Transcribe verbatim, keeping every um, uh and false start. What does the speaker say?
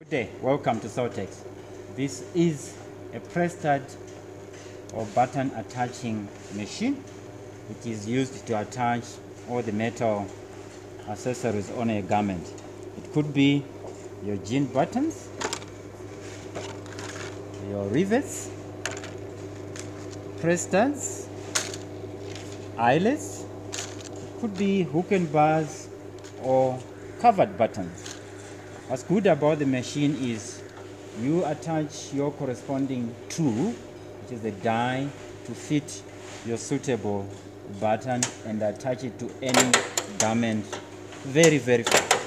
Good day, welcome to Sew-Tex. This is a press-stud or button attaching machine. It is used to attach all the metal accessories on a garment. It could be your jean buttons, your rivets, press studs, eyelets. It could be hook and bars or covered buttons. What's good about the machine is you attach your corresponding tool, which is the die, to fit your suitable button and attach it to any garment very, very fast.